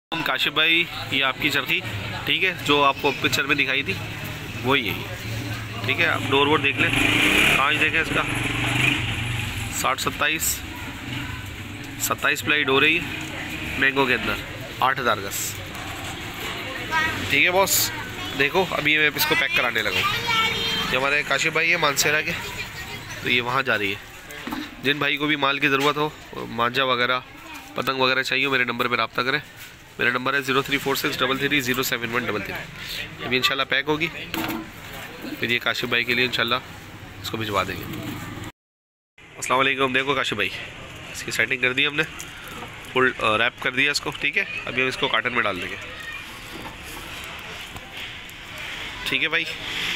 काशिफ भाई, ये आपकी चरखी ठीक है, जो आपको पिक्चर में दिखाई थी वही है, ठीक है। आप डोर वोर देख लें, कांच देखें इसका 27 प्लाई डोर है ये, मैंगो के अंदर 8000 गज, ठीक है बॉस। देखो अभी मैं इसको पैक कराने लगा। ये हमारे काशिफ भाई है मानसेरा के, तो ये वहाँ जा रही है। जिन भाई को भी माल की ज़रूरत हो, मांझा वगैरह पतंग वगैरह चाहिए, मेरे नंबर पर रब्ता करें। मेरा नंबर है 034633071133। अभी इंशाल्लाह पैक होगी, फिर ये काशिफ भाई के लिए इंशाल्लाह इसको भिजवा देंगे। अस्सलाम वालेकुम। देखो काशिफ भाई, इसकी सेटिंग कर दी हमने, फुल रैप कर दिया इसको, ठीक है। अभी हम इसको कार्टन में डाल देंगे, ठीक है भाई।